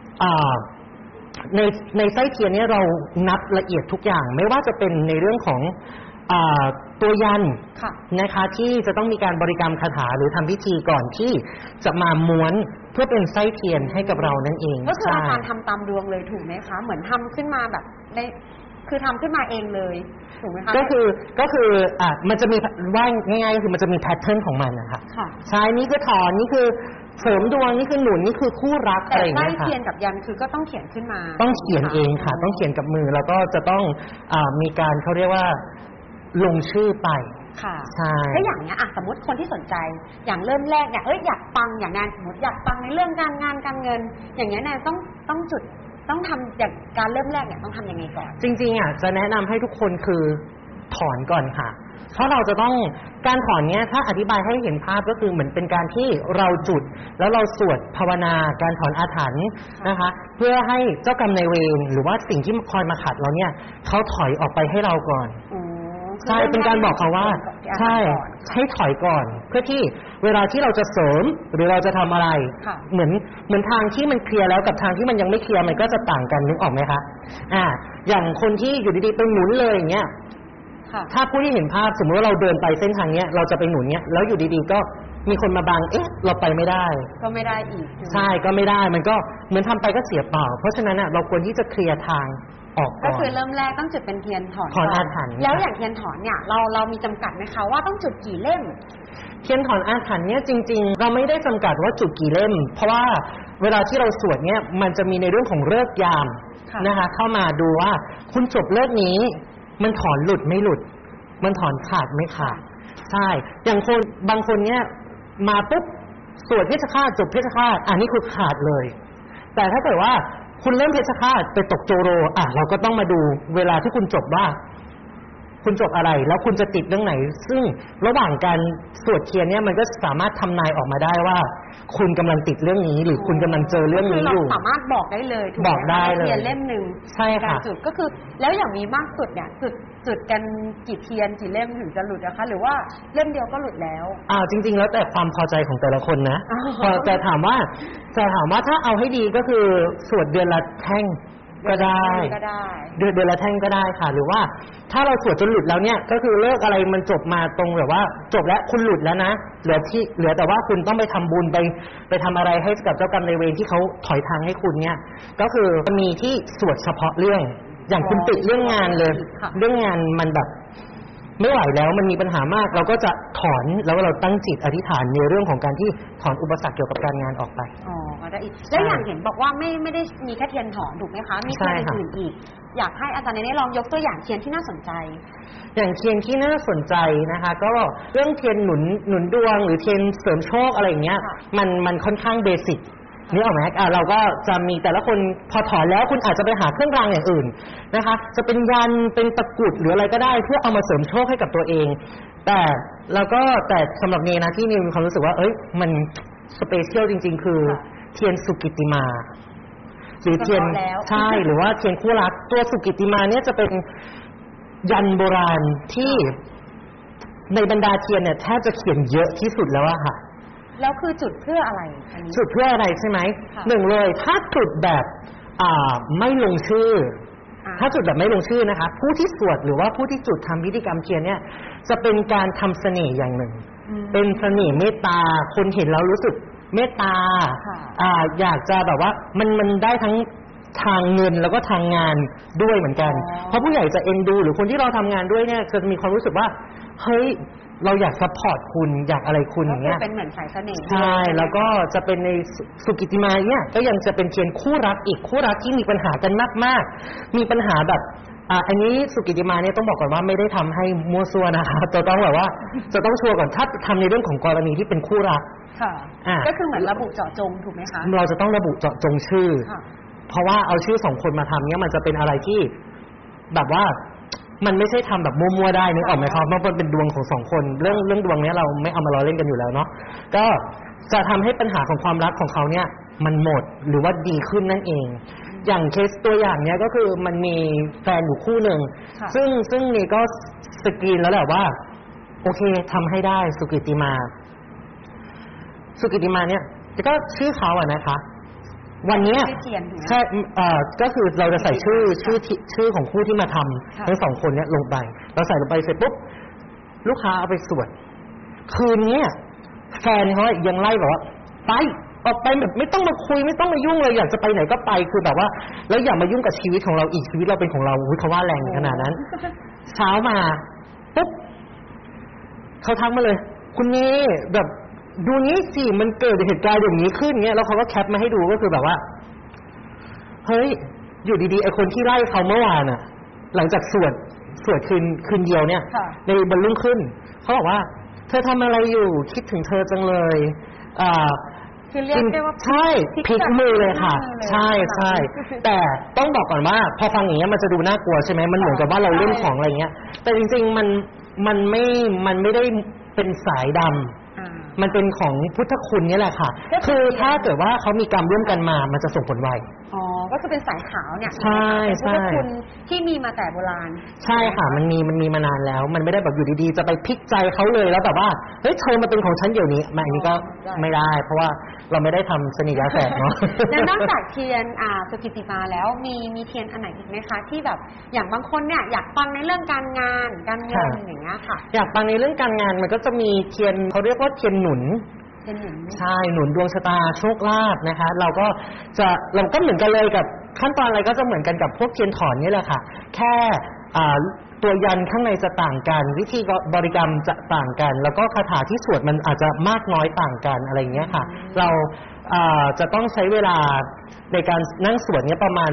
ในไส้เทียนนี้เรานับละเอียดทุกอย่างไม่ว่าจะเป็นในเรื่องของตัวยันนะคะที่จะต้องมีการบริกรรมคาถาหรือทำพิธีก่อนที่จะมาม้วนเพื่อเป็นไส้เทียนให้กับเรานั่นเองก็คืออาจารย์ทำตามดวงเลยถูกไหมคะเหมือนทำขึ้นมาแบบคือทำขึ้นมาเองเลยถูกไหมคะก็คือมันจะมีว่าง่ายๆก็คือมันจะมีแพทเทิร์นของมันนะคะใช่นี่คือถอนนี่คือเสริมดวงนี่คือหนุนนี่คือคู่รักอะไรอย่างเงี้ยค่ะแต่ไส้เทียนกับยันคือก็ต้องเขียนขึ้นมาต้องเขียนเองค่ะต้องเขียนกับมือแล้วก็จะต้องมีการเขาเรียกว่าลงชื่อไปค่ะใช่แล้วอย่างเนี้ยสมมติคนที่สนใจอย่างเริ่มแรกเนี่ยอยากปังอย่างงานสมมติอยากปังในเรื่องการงานการเงินอย่างเงี้ยเนี่ยต้องทำอย่างการเริ่มแรกเนี่ยต้องทำยังไงก่อนจริงๆจะแนะนำให้ทุกคนคือถอนก่อนค่ะเพราะเราจะต้องการถอนเนี้ยถ้าอธิบายให้เห็นภาพก็คือเหมือนเป็นการที่เราจุดแล้วเราสวดภาวนาการถอนอาถรรพ์นะคะเพื่อให้เจ้ากรรมนายเวรหรือว่าสิ่งที่คอยมาขัดเราเนี่ยเขาถอยออกไปให้เราก่อนใช่เป็นการบอกเขาว่าใช่ให้ถอยก่อนเพื่อที่เวลาที่เราจะเสริมหรือเราจะทำอะไรเหมือนทางที่มันเคลียร์แล้วกับทางที่มันยังไม่เคลียร์มันก็จะต่างกันนึกออกไหมคะอย่างคนที่อยู่ดีๆไปหมุนเลยอย่างเงี้ยถ้าผู้ที่เห็นภาพสมมติว่าเราเดินไปเส้นทางเนี้ยเราจะไปหมุนเนี้ยแล้วอยู่ดีๆก็มีคนมาบังเราไปไม่ได้ก็ไม่ได้อีกใช่ก็ไม่ได้มันก็เหมือนทำไปก็เสียเปล่าเพราะฉะนั้นเราควรที่จะเคลียร์ทางออกก่อนก็คือเริ่มแรกต้องจุดเป็นเทียนถอนอาถรรพ์แล้วอย่างเทียนถอนเนี่ยเรามีจำกัดไหมคะว่าต้องจุดกี่เล่มเทียนถอนอาถรรพ์เนี่ยจริงๆเราไม่ได้จำกัดว่าจุดกี่เล่มเพราะว่าเวลาที่เราสวดเนี่ยมันจะมีในเรื่องของฤกษ์ยามนะคะเข้ามาดูว่าคุณจบฤกษ์นี้มันถอนหลุดไม่หลุดมันถอนขาดไม่ขาดใช่อย่างคนบางคนเนี่ยมาปุ๊บสวดเพชฌฆาตจบเพชฌฆาตนี่คือขาดเลยแต่ถ้าเกิดว่าคุณเริ่มเพชฌฆาตไปตกโจโรเราก็ต้องมาดูเวลาที่คุณจบว่าคุณจบอะไรแล้วคุณจะติดเรื่องไหนซึ่งระหว่างการสวดเทียนเนี่ยมันก็สามารถทำนายออกมาได้ว่าคุณกำลังติดเรื่องนี้หรือคุณกำลังเจอเรื่องนี้อยู่สามารถบอกได้เลยถูกไหมบอกได้เลยเทียนเล่มนึงใช่ค่ะจุดก็คือแล้วอย่างมีมากสุดเนี่ยจุดกันกี่เทียนกี่เล่มถึงจะหลุดนะคะหรือว่าเล่มเดียวก็หลุดแล้วจริงๆแล้วแต่ความพอใจของแต่ละคนนะแต่ถามว่าถ้าเอาให้ดีก็คือสวดเดือนละแท่งก็ได้เดือนละแท่งก็ได้ค่ะหรือว่าถ้าเราสวดจนหลุดแล้วเนี่ยก็คือเลิกอะไรมันจบมาตรงแบบว่าจบแล้วคุณหลุดแล้วนะเหลือแต่ว่าคุณต้องไปทำบุญไปทำอะไรให้กับเจ้ากรรมนายเวรที่เขาถอยทางให้คุณเนี่ยก็คือมีที่สวดเฉพาะเรื่องอย่างคุณติดเรื่องงานเลยเรื่องงานมันแบบไม่ไหวแล้วมันมีปัญหามากเราก็จะถอนแล้วเราตั้งจิตอธิษฐานในเรื่องของการที่ถอนอุปสรรคเกี่ยวกับการงานออกไปได้อีกแล้วอย่างเห็นบอกว่าไม่ได้มีแค่เทียนถอนถูกไหมคะมีเทียนอื่นอีกอยากให้อาจารย์ได้ลองยกตัวอย่างเทียนที่น่าสนใจอย่างเทียนที่น่าสนใจนะคะก็เรื่องเทียนหนุนดวงหรือเทียนเสริมโชคอะไรอย่างเงี้ยมันค่อนข้างเบสิกนี่ออกไหมเราก็จะมีแต่ละคนพอถอนแล้วคุณอาจจะไปหาเครื่องรางอย่างอื่นนะคะจะเป็นยันเป็นตะกรุดหรืออะไรก็ได้เพื่อเอามาเสริมโชคให้กับตัวเองแต่สำหรับเนนะที่เนมีความรู้สึกว่ามันสเปเชียลจริงๆคือเทียนสุกิตติมาหรือเทียนใช่หรือว่าเทียนคู่รักตัวสุกิตติมาเนี่ยจะเป็นยันโบราณที่ในบรรดาเทียนเนี่ยแทบจะเขียนเยอะที่สุดแล้วอะค่ะแล้วคือจุดเพื่ออะไรจุดเพื่ออะไรใช่ไหมหนึ่งเลยถ้าจุดแบบไม่ลงชื่อถ้าจุดแบบไม่ลงชื่อนะคะผู้ที่สวดหรือว่าผู้ที่จุดทำพิธีกรรมเทียนเนี่ยจะเป็นการทำเสน่ห์อย่างหนึ่งเป็นเสน่ห์เมตตาคนเห็นแล้วรู้สึกเมตตาอยากจะแบบว่ามันได้ทั้งทางเงินแล้วก็ทางงานด้วยเหมือนกันเพราะผู้ใหญ่จะเอ็นดูหรือคนที่เราทำงานด้วยเนี่ยจะมีความรู้สึกว่าเฮ้ยเราอยากซัพพอร์ตคุณอยากอะไรคุณอย่างเงี้ยเป็นเหมือนสายเสน่ห์ใช่แล้วก็จะเป็นในสุกิตติมาเนี่ยก็ยังจะเป็นเทียนคู่รักอีกคู่รักที่มีปัญหากันมากๆมีปัญหาแบบอันนี้สุกิตติมาเนี่ยต้องบอกก่อนว่าไม่ได้ทำให้มั่วซั่วนะคะจะต้องแบบว่าจะต้องชัวร์ก่อนถ้าทำในเรื่องของกรณีที่เป็นคู่รักค่ะก็คือเหมือนระบุเจาะจงถูกไหมคะเราจะต้องระบุเจาะจงชื่อเพราะว่าเอาชื่อสองคนมาทำเนี่ยมันจะเป็นอะไรที่แบบว่ามันไม่ใช่ทำแบบมั่วๆได้นึกออกไหมครับเพราะมันเป็นดวงของสองคนเรื่องดวงนี้เราไม่เอามาล้อเล่นกันอยู่แล้วเนาะก็จะทำให้ปัญหาของความรักของเขาเนี่ยมันหมดหรือว่าดีขึ้นนั่นเองอย่างเคสตัวอย่างเนี้ยก็คือมันมีแฟนอยู่คู่หนึ่งซึ่งนี่ก็สกรีนแล้วแหละว่าโอเคทำให้ได้สุกิตติมาเนี่ยก็ชื่อเขาอะนะคะวันนี้ใช่ก็คือเราจะใส่ชื่อของผู้ที่มาทำทั้งสองคนเนี้ยลงไปเราใส่ลงไปเสร็จปุ๊บลูกค้าเอาไปสวดคืนนี้แฟนเขายังไล่แบบว่าไปออกไปแบบไม่ต้องมาคุยไม่ต้องมายุ่งเลยอยากจะไปไหนก็ไปคือแบบว่าแล้วอย่ามายุ่งกับชีวิตของเราอีกชีวิตเราเป็นของเราเขาว่าแรงขนาดนั้นเช้ามาปุ๊บเขาทักมาเลยคุณนี่แบบดูนี้สิมันเกิดเหตุการณ์อย่างนี้ขึ้นเงี้ยแล้วเขาก็แคปมาให้ดูก็คือแบบว่าเฮ้ยอยู่ดีๆไอ้คนที่ไล่เขาเมื่อวานอ่ะหลังจากสวดคืนเดียวเนี่ยในบรรลุขึ้นเขาบอกว่าเธอทำอะไรอยู่คิดถึงเธอจังเลยคือเรียกได้ว่าใช่พลิกมือเลยค่ะใช่แต่ต้องบอกก่อนว่าพอฟังอย่างเงี้ยมันจะดูน่ากลัวใช่ไหมมันเหมือนกับว่าเราเล่นของอะไรเงี้ยแต่จริงๆมันไม่ได้เป็นสายดำมันเป็นของพุทธคุณนี่แหละค่ะคือถ้าเกิดว่าเขามีกรรมร่วมกันมามันจะส่งผลไวก็คือเป็นสายขาวเนี่ยใช่พุทธคุณที่มีมาแต่โบราณใช่ค่ะมันมีมานานแล้วมันไม่ได้แบบอยู่ดีๆจะไปพลิกใจเขาเลยแล้วแบบว่าเฮ้ยเธอมาเป็นของฉันเดี๋ยวนี้อันนี้ก็ไม่ได้เพราะว่าเราไม่ได้ทำสนิทยาแฝดเนาะแล้วนอกจากเทียนสุกิตติมาแล้วมีเทียนอันไหนอีกไหมคะที่แบบอย่างบางคนเนี่ยอยากปังในเรื่องการงานการเงินอย่างเงี้ยค่ะอยากปังในเรื่องการงานมันก็จะมีเทียนเขาเรียกว่าเทียนหนุนใช่หนุนดวงชะตาโชคลาภนะคะเราก็เหมือนกันเลยกับขั้นตอนอะไรก็จะเหมือนกันกับพวกเทียนถอนนี่แหละค่ะแค่ตัวยันข้างในจะต่างกันวิธีบริกรรมจะต่างกันแล้วก็คาถาที่สวดมันอาจจะมากน้อยต่างกันอะไรอย่างเงี้ยค่ะเราจะต้องใช้เวลาในการนั่งสวดเนี้ยประมาณ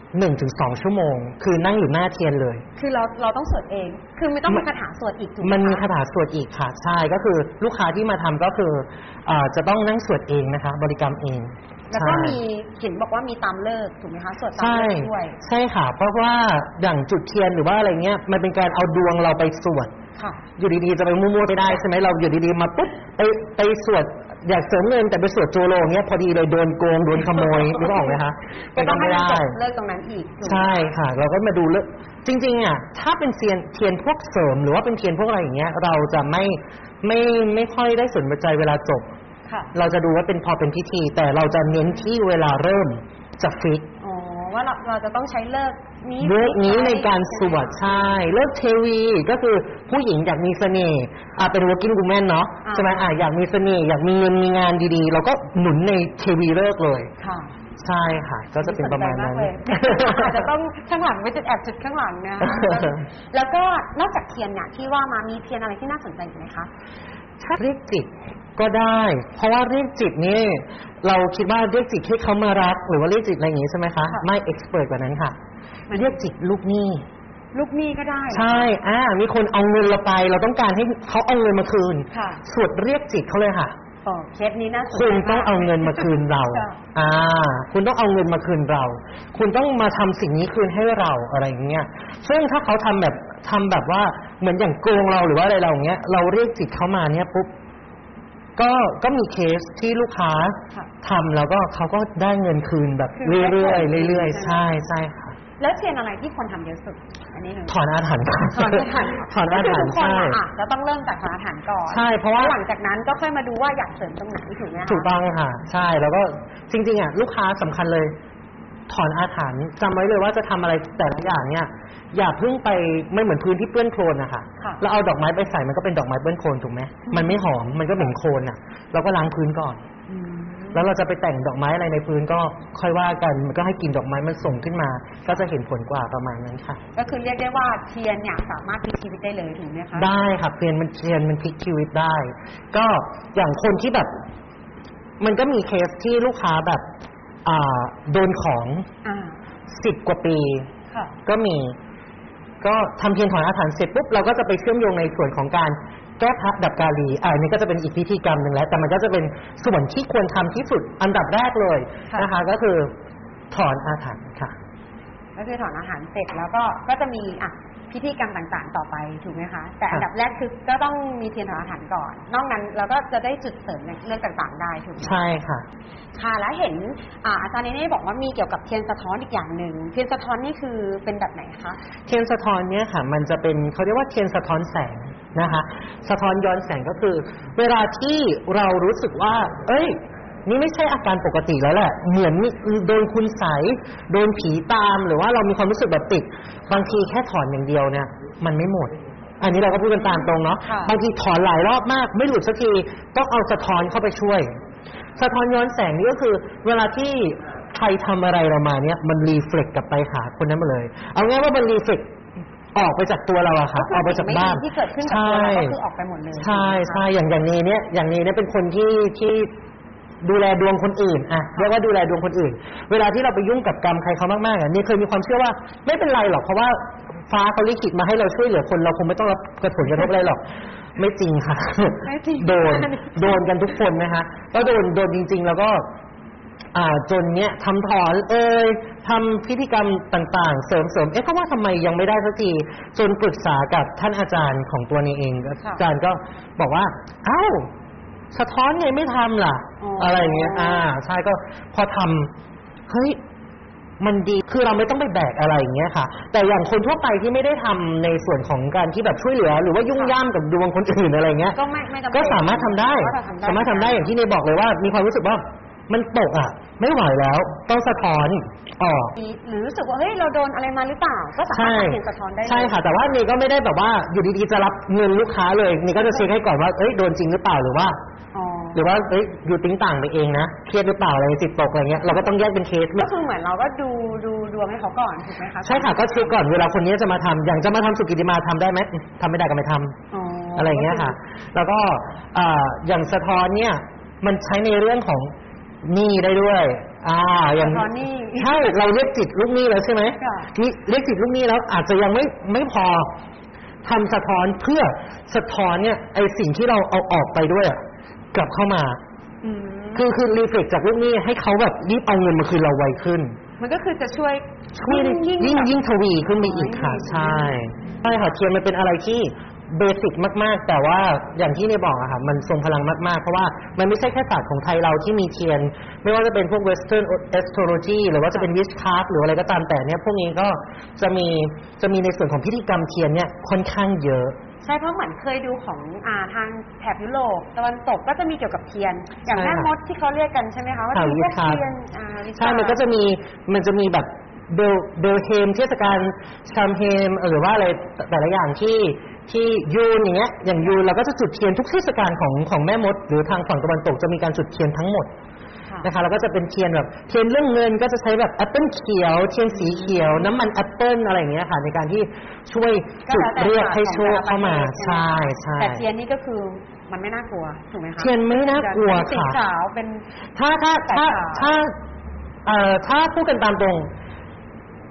1-2 ชั่วโมงคือนั่งอยู่หน้าเทียนเลยคือเราต้องสวดเองคือไม่ต้องมีคาถาสวดอีกถูกไหมมันมีคาถาสวดอีกค่ะใช่ก็คือลูกค้าที่มาทำก็คือจะต้องนั่งสวดเองนะคะบริกรรมเองแล้วก็มีเห็นบอกว่ามีตามเลิกถูกไหมคะสวดตามเลิกด้วยใช่ค่ะเพราะว่าอย่างจุดเทียนหรือว่าอะไรเงี้ยมันเป็นการเอาดวงเราไปสวดอยู่ดีๆจะไปมั่วๆไม่ได้ใช่ไหมเราอยู่ดีๆมาปุ๊บไปสวดอยากเสริมเงินแต่ไปสวดโจโลเงี้ยพอดีเลยโดนโกงโดนขโมยนึกออกไหมคะก็ต้องไม่ได้เลิกตรงนั้นอีกใช่ค่ะเราก็มาดูเลิกจริงๆอ่ะถ้าเป็นเทียนพวกเสริมหรือว่าเป็นเทียนพวกอะไรอย่างเงี้ยเราจะไม่ค่อยได้สนใจเวลาจบเราจะดูว่าเป็นพอเป็นพิธีแต่เราจะเน้นที่เวลาเริ่มจะฟิกว่าเราจะต้องใช้เลิกนี้ในการสวดใช่เลิกเทวีก็คือผู้หญิงอยากมีเสน่ห์เป็น working woman เนาะใช่ไหมอยากมีเสน่ห์อยากมีเงินมีงานดีๆเราก็หนุนในเทวีเลิกเลยค่ะใช่ค่ะก็จะเป็นประมาณนั้นอาจจะต้องข้างหลังไม่จุดแอบจุดข้างหลังนะแล้วก็นอกจากเทียนเนี่ยที่ว่ามามีเทียนอะไรที่น่าสนใจอีกไหมคะเรียกจิตก็ได้เพราะว่าเรียกจิตนี่เราคิดว่าเรียกจิตให้เขามารักหรือว่าเรียกจิตอะไรอย่างนี้ใช่ไหมคะไม่เอ็กซ์เพรสกว่านั้นค่ะเรียกจิตลูกหนี้ก็ได้ใช่มีคนเอาเงินเราไปเราต้องการให้เขาเอาเงินมาคืนสวดเรียกจิตเขาเลยค่ะเคสนี้น่าสนใจคุณต้องเอาเงินมาคืนเราค่ะคุณต้องเอาเงินมาคืนเรา คุณต้องมาทำสิ่งนี้คืนให้เราอะไรอย่างเงี้ยซึ่งถ้าเขาทำแบบว่าเหมือนอย่างโกงเราหรือว่าอะไรเราอย่างเงี้ยเราเรียกจิตเขามาเนี่ยปุ๊บก็มีเคสที่ลูกค้าค่ะทำแล้วก็เขาก็ได้เงินคืนแบบคืนได้เรื่อยผลๆเรื่อยใช่ๆใช่ค่ะแล้วเทียนอะไรที่คนทำเยอะสุดอันนี้หนึ่งถอนอาถรรพ์ค่ะถอนอาถรรพ์ถอนอาถรรพ์ก็คือทุกคนใช่จะต้องเริ่มจากถอนอาถรรพ์ก่อนใช่เพราะว่าหลังจากนั้นก็ค่อยมาดูว่าอยากเสริมตรงไหนถูกไหมคะถูกต้องค่ะใช่แล้วก็จริงๆลูกค้าสำคัญเลยถอนอาถรรพ์จำไว้เลยว่าจะทำอะไรแต่ละอย่างเนี่ยอย่าเพิ่งไปไม่เหมือนพื้นที่เปื้อนโคลนนะคะค่ะเราเอาดอกไม้ไปใส่มันก็เป็นดอกไม้เปื้อนโคลนถูกไหมมันไม่หอมมันก็เหม็นโคลนเราก็ล้างพื้นก่อนอืมแล้วเราจะไปแต่งดอกไม้อะไรในพื้นก็ค่อยว่ากันมันก็ให้กลิ่นดอกไม้มันส่งขึ้นมา ก็จะเห็นผลกว่าประมาณนั้นค่ะก็คือเรียกได้ว่าเทียนเนี่ยสามารถพลิกชีวิตได้เลยถูกไหมคะได้ค่ะเทียนมันพลิกชีวิตได้ ก็อย่างคนที่แบบ มันก็มีเคสที่ลูกค้าแบบโดนของ 10 กว่าปีค่ะก็มี ก็ทำเทียนถอนอาถรรพ์เสร็จปุ๊บเราก็จะไปเชื่อมโยงในส่วนของการแก้พระดับกาลีอันนี้ก็จะเป็นอีกพิธีกรรมหนึ่งแล้ว แต่มันก็จะเป็นส่วนที่ควรทำที่สุดอันดับแรกเลยนะคะ ก็คือถอนอาถรรพ์ค่ะก็คือถอนอาหารเสร็จแล้วก็จะมีพิธีกรรมต่างๆต่อไปถูกไหมคะแต่อันดับแรกคือก็ต้องมีเทียนถอนอาหารก่อนนอกนั้นเราก็จะได้จุดเสริมในเรื่องต่างๆได้ถูกไหมใช่ค่ะค่ะแล้วเห็นอาจารย์เนเน่บอกว่ามีเกี่ยวกับเทียนสะท้อนอีกอย่างหนึ่งเทียนสะท้อนนี่คือเป็นแบบไหนคะเทียนสะท้อนเนี่ยค่ะมันจะเป็นเขาเรียกว่าเทียนสะท้อนแสงนะคะสะท้อนย้อนแสงก็คือ เวลาที่เรารู้สึกว่าเอ้ยนี่ไม่ใช่อาการปกติแล้วแหละเหมือนโดนคุณไสยโดนผีตามหรือว่าเรามีความรู้สึกแบบติดบางทีแค่ถอนอย่างเดียวเนี่ยมันไม่หมด อันนี้เราก็พูดกันตามตรงเนาะค่ะบางทีถอนหลายรอบมากไม่หลุดสักทีต้องเอาสะท้อนเข้าไปช่วยสะท้อนย้อนแสงนี่ก็คือเวลาที่ใครทำอะไรเรามาเนี่ยมันรีเฟล็กกลับไปหาคนนั้นมาเลยเอาง่ายว่ามันรีเฟล็กออกไปจากตัวเราอะค่ะออกไปจากบ้านที่เกิดขึ้นกับตัวเราก็คือออกไปหมดเลยใช่อย่างนี้เนี่ยเป็นคนที่ดูแลดวงคนอื่นอะเรียกว่าดูแลดวงคนอื่น เวลาที่เราไปยุ่งกับกรรมใครเขามากๆนี่เคยมีความเชื่อว่าไม่เป็นไรหรอกเพราะว่าฟ้าเขาลิขิตมาให้เราช่วยเหลือคนเราคงไม่ต้องรับผลกระทบอะไรหรอกไม่จริงค่ะไม่จริงโดนกันทุกคนนะคะก็โดนจริงๆแล้วก็จนเนี้ยทำถอนทำพิธีกรรมต่างๆเสริมก็ว่าทำไมยังไม่ได้สักทีจนปรึกษากับท่านอาจารย์ของตัวนี้เองอาจารย์ก็บอกว่าอ้าวสะท้อนไงไม่ทำล่ะ อะไรอย่างเงี้ยใช่ก็พอทำเฮ้ยมันดีคือเราไม่ต้องไปแบกอะไรอย่างเงี้ยค่ะแต่อย่างคนทั่วไปที่ไม่ได้ทำในส่วนของการที่แบบช่วยเหลือหรือว่ายุ่งย่ามกับดวงคนอื่นอะไรเงี้ยก็สามารถทำได้อย่างที่เนบอกเลยว่ามีความรู้สึกว่ามันตกไม่ไหวแล้วต้องสะท้อนออกหรือรู้สึกว่าเฮ้ยเราโดนอะไรมาหรือเปล่าก็สามารถเทียนสะท้อนได้ใช่ค่ะแต่ว่านี่ก็ไม่ได้แบบว่าอยู่ดีๆจะรับเงินลูกค้าเลยนี่ก็จะเช็คให้ก่อนว่าโดนจริงหรือเปล่าหรือว่าอยู่ติ้งต่างไปเองนะเครียดหรือเปล่าอะไรจิตตกอะไรเงี้ยเราก็ต้องแยกเป็นเคสก็คือเหมือนเราก็ดูดวงให้เขาก่อนถูกไหมคะใช่ค่ะก็เช็คก่อนเวลาคนนี้จะมาทำอย่างจะมาทำสุกิติมาทำได้ไหมทำไม่ได้ก็ไม่ทำอะไรเงี้ยค่ะแล้วก็อย่างสะท้อนเนี่ยมันใช้ในเรื่องของหนี้ได้ด้วยอย่างใช่เราเรียกจิตลูกหนี้แล้วใช่ไหมนี่เรียกจิตลูกหนี้แล้วอาจจะยังไม่พอทำสะท้อนเพื่อสะท้อนเนี่ยไอสิ่งที่เราเอาออกไปด้วยกลับเข้ามาคือรีเฟล็กจากลูกหนี้ให้เขาแบบรีบเอาเงินมาคืนเราไวขึ้นมันก็คือจะช่วยยิ่งทวีขึ้นไปอีกค่ะใช่ค่ะเทียนมันเป็นอะไรที่เบสิกมากๆแต่ว่าอย่างที่เนี่ยบอกอะค่ะมันทรงพลังมากๆเพราะว่ามันไม่ใช่แค่ศาสตร์ของไทยเราที่มีเทียนไม่ว่าจะเป็นพวก Western Astrology หรือว่าจะเป็น Witchcraft หรืออะไรก็ตามแต่เนี่ยพวกนี้ก็จะมีในส่วนของพิธีกรรมเทียนเนี่ยค่อนข้างเยอะใช่เพราะเหมือนเคยดูของทางแถบยุโรปตะวันตกก็จะมีเกี่ยวกับเทียนอย่างแม่มดที่เขาเรียกกันใช่ไหมคะว่าเป็นเทียนใช่มันก็จะมีแบบเบลเฮมเทศกาลชัมเฮมหรือว่าอะไรแต่ละอย่างที่ยูนอย่างเงี้ยอย่างยูนเราก็จะจุดเทียนทุกเทศกาลของแม่มดหรือทางฝั่งตะวันตกจะมีการจุดเทียนทั้งหมดนะคะแล้วก็จะเป็นเทียนแบบเทียนเรื่องเงินก็จะใช้แบบแอปเปิ้ลเขียวเทียนสีเขียวน้ำมันแอปเปิ้ลอะไรอย่างเงี้ยค่ะในการที่ช่วยจุดเรียกให้โชคเข้ามาใช่แต่เทียนนี่ก็คือมันไม่น่ากลัวถูกไหมคะเทียนไม่น่ากลัวค่ะสีขาวเป็นถ้าพูดกันตามตรง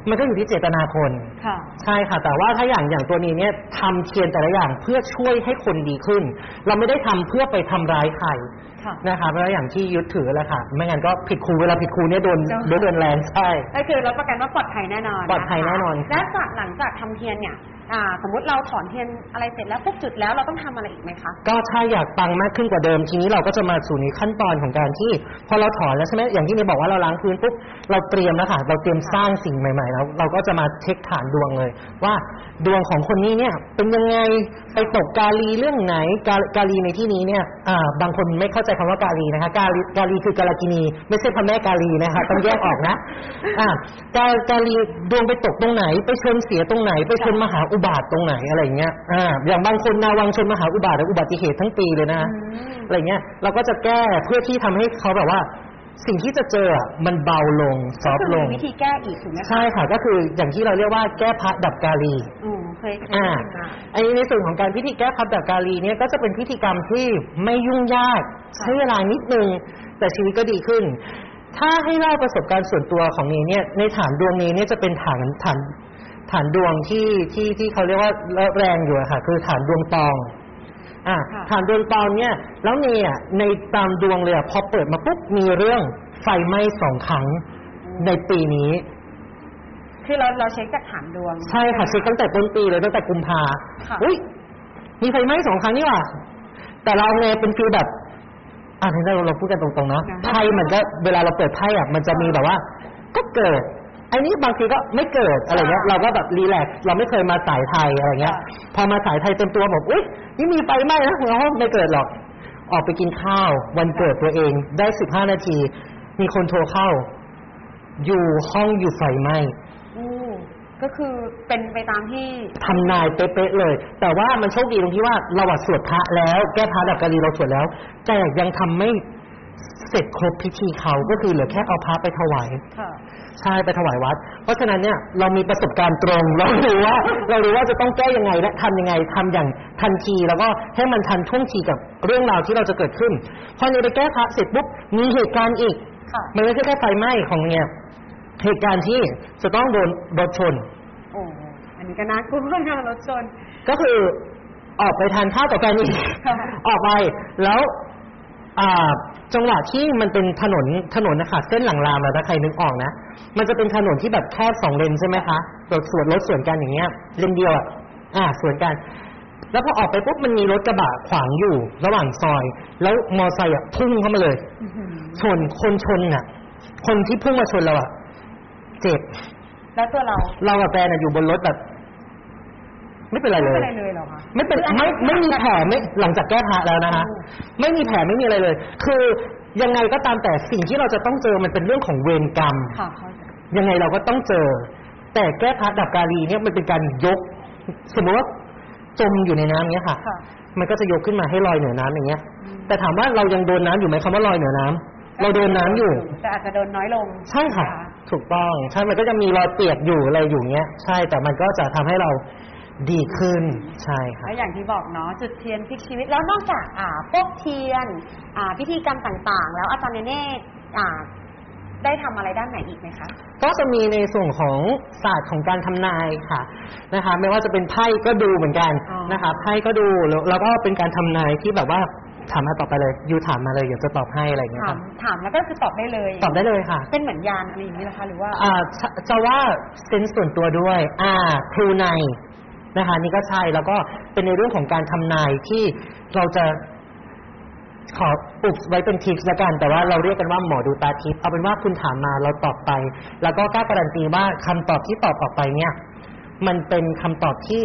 มันก็อยู่ที่เจตนาคนใช่ค่ะแต่ว่าถ้าอย่างตัวนี้เนี่ยทำเทียนแต่ละอย่างเพื่อช่วยให้คนดีขึ้นเราไม่ได้ทำเพื่อไปทำร้ายใครนะคะเพราะอย่างที่ยึดถือแหละค่ะไม่งั้นก็ผิดครูเวลาผิดครูเนี่ยโดนแรงใช่ก็คือรับประกันว่าปลอดภัยแน่นอนปลอดภัยแน่นอนและจากหลังจากทำเทียนเนี่ยสมมติเราถอนเทียนอะไรเสร็จแล้วปุ๊บจุดแล้วเราต้องทำอะไรอีกไหมคะก็ถ้าอยากปังมากขึ้นกว่าเดิมทีนี้เราก็จะมาสู่ในขั้นตอนของการที่พอเราถอนแล้วใช่ไหมอย่างที่เมย์บอกว่าเราล้างพื้นปุ๊บเราเตรียมแล้วค่ะเราเตรียมสร้างสิ่งใหม่ๆแล้วเราก็จะมาเช็คฐานดวงเลยว่าดวงของคนนี้เนี่ยเป็นยังไงไปตกกาลีเรื่องไหนกาลีในที่นี้เนี่ยบางคนไม่เข้าใจคำว่ากาลีนะคะกาลีคือกาลกินีไม่ใช่พระแม่กาลีนะคะต้องแยกออกนะกาลีดวงไปตกตรงไหนไปชนเสียตรงไหนไปชนมหาอุบาทตรงไหนอะไรเงี้ยอย่างบางคนนาวังชนมหาอุบาทอุบัติเหตุทั้งปีเลยนะอะไรเงี้ยเราก็จะแก้เพื่อที่ทำให้เขาแบบว่าสิ่งที่จะเจอมันเบาลงซอฟลงวิธีแก้อีกถูกไหมใช่ค่ะก็คืออย่างที่เราเรียกว่าแก้พระดับกาลีเคยอันนี้ในส่วนของการพิธีแก้พระดับกาลีเนี่ยก็จะเป็นพิธีกรรมที่ไม่ยุ่งยากใช้เวลานิดนึงแต่ชีวิตก็ดีขึ้นถ้าให้เล่าประสบการณ์ส่วนตัวของนี้เนี่ยในฐานดวงนี้เนี่ยจะเป็นฐานดวงที่เขาเรียกว่าแรงอยู่ค่ะคือฐานดวงตองฐานดวงตองเนี่ยแล้วเนี่ยในตามดวงเลยพอเปิดมาปุ๊บมีเรื่องไฟไหม้2 ครั้งในปีนี้คือเราเช็คจากฐานดวงใช่ค่ะเช็คตั้งแต่ต้นปีเลยตั้งแต่กุมภาอุ้ยมีไฟไหม้2 ครั้งนี่หว่าแต่เราไงเป็นฟีลแบบนี่เราพูดกันตรงๆเนาะไพ่มันก็เวลาเราเปิดไพ่มันจะมีแบบว่าก็เกิดไอ้นี้บางทีก็ไม่เกิดอะไรเงี้ยเราก็แบบรีแลกซ์เราไม่เคยมาสายไทยอะไรเงี้ยพอมาสายไทยเต็มตัวบอกอุ๊ยนี่มีไฟไหม้นะเราไม่เกิดหรอกออกไปกินข้าววันเกิดตัวเองได้15 นาทีมีคนโทรเข้าอยู่ห้องอยู่ไฟไหม้ก็คือเป็นไปตามที่ทำนายเป๊ะๆเลยแต่ว่ามันโชคดีตรงที่ว่าเราสวดพระแล้วแก้พระดับกาลีเราสวดแล้วแต่ยังทำไม่เสร็จครบพิธีเขาก็คือเหลือแค่เอาพระไปถวายใช่ไปถวายวัดเพราะฉะนั้นเนี่ยเรามีประสบการณ์ตรงเรารู้ว่าจะต้องแก้ยังไงและทำยังไงทำอย่างทันทีแล้วก็ให้มันทันท่วงทีกับเรื่องราวที่เราจะเกิดขึ้นพอเราไปแก้พระเสร็จปุ๊บมีเหตุการณ์อีกมันไม่ใช่แค่ไฟไหม้ของเนี่ยเหตุการณ์ที่จะต้องโดนรถชนอันนี้ก็น่ากลัวนะรถชนก็คือออกไปทานข้าวกับแฟนอีกออกไปแล้วจังหวะที่มันเป็นถนนนะคะเส้นหลังรามถ้าใครนึกออกนะมันจะเป็นถนนที่แบบแค่2 เลนใช่ไหมคะรถสวนกันอย่างเงี้ยเลนเดียวสวนกันแล้วพอออกไปปุ๊บมันมีรถกระบะขวางอยู่ระหว่างซอยแล้วมอไซค์พุ่งเข้ามาเลยชนคนที่พุ่งมาชนเราเจ็บแล้วตัวเรากับแฟนอยู่บนรถแบบไม่เป็นไรเลยเหรอคะไม่มีแผลไม่หลังจากแก้พระแล้วนะคะไม่มีแผลไม่มีอะไรเลยคือยังไงก็ตามแต่สิ่งที่เราจะต้องเจอมันเป็นเรื่องของเวรกรรมยังไงเราก็ต้องเจอแต่แก้พระดับกาลีเนี่ยมันเป็นการยกสมมติว่าจมอยู่ในน้ำเงี้ยค่ะมันก็จะยกขึ้นมาให้ลอยเหนือน้ำอย่างเงี้ยแต่ถามว่าเรายังโดนน้ำอยู่ไหมคำว่าลอยเหนือน้ำเราโดนน้ำอยู่แต่อาจจะโดนน้อยลงใช่ค่ะถูกต้องใช่มันก็จะมีรอยเปียกอยู่อะไรอยู่เงี้ยใช่แต่มันก็จะทำให้เราดีขึ้นใช่ค่ะแล้วอย่างที่บอกเนาะจุดเทียนพลิกชีวิตแล้วนอกจากพวกเทียนพิธีกรรมต่างๆแล้วอาจารย์เน่ได้ทำอะไรด้านไหนอีกไหมคะก็จะมีในส่วนของศาสตร์ของการทำนายค่ะนะคะไม่ว่าจะเป็นไพ่ก็ดูเหมือนกันนะคะไพ่ก็ดูแล้วก็เป็นการทำนายที่แบบว่าถามมาตอบไปเลยยูถามมาเลยอยากจะตอบให้อะไรอย่างเงี้ยถามแล้วก็คือตอบได้เลยค่ะเป็นเหมือนยานอะไรอย่างนี้นะคะหรือว่าจะว่าเซนส์ส่วนตัวด้วยครูในนะคะนี่ก็ใช่แล้วก็เป็นในเรื่องของการทำนายที่เราจะขออุบไว้เป็นทิปละกันแต่ว่าเราเรียกกันว่าหมอดูตาทิพย์เอาเป็นว่าคุณถามมาเราตอบไปแล้วก็กล้าการันตีว่าคำตอบที่ตอบออกไปเนี่ยมันเป็นคำตอบที่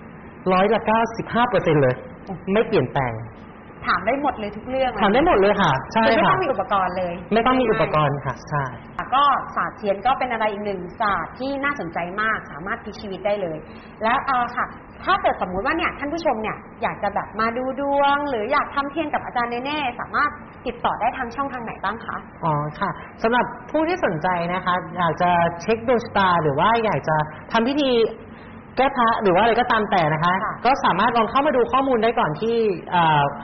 95%เลยไม่เปลี่ยนแปลงถามได้หมดเลยทุกเรื่องถามได้หมดเลยค่ะใช่ค่ะไม่ต้องมีอุปกรณ์เลยไม่ต้องมีอุปกรณ์ค่ะใช่ก็ศาสตร์เทียนก็เป็นอะไรอีกหนึ่งศาสตร์ที่น่าสนใจมากสามารถพลิกชีวิตได้เลยแล้วค่ะถ้าเกิดสมมุติว่าเนี่ยท่านผู้ชมเนี่ยอยากจะแบบมาดูดวงหรืออยากทำเทียนกับอาจารย์เน่ๆสามารถติดต่อได้ทางช่องทางไหนบ้างคะค่ะสำหรับผู้ที่สนใจนะคะอยากจะเช็คดวงชะตาหรือว่าอยากจะทำพิธีแก้พระหรือว่าอะไรก็ตามแต่นะคะก็สามารถลองเข้ามาดูข้อมูลได้ก่อนที่